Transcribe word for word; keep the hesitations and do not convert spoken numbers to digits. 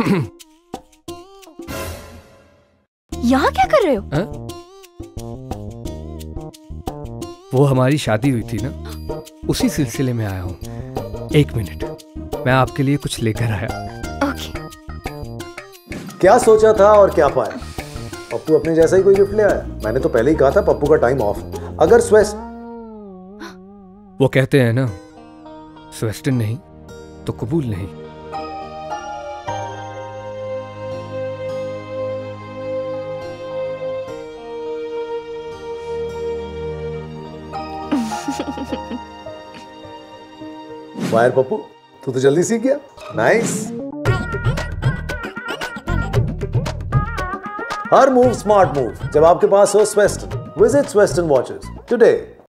यहाँ क्या कर रहे हो? हा? वो हमारी शादी हुई थी ना, उसी सिलसिले में आया हूँ। एक मिनट, मैं आपके लिए कुछ लेकर आया। ओके। क्या सोचा था और क्या पाया? पप्पू अपने जैसा ही कोई गिफ्ट ले आया। मैंने तो पहले ही कहा था पप्पू का टाइम ऑफ। अगर स्वेस्ट वो कहते हैं ना, स्वेस्टर्न नहीं तो कबूल नहीं। वायर पप्पू, तू तो जल्दी सीख गया। नाइस। हर मूव स्मार्ट मूव जब आपके पास हो Swestern. Visit Swestern watches today.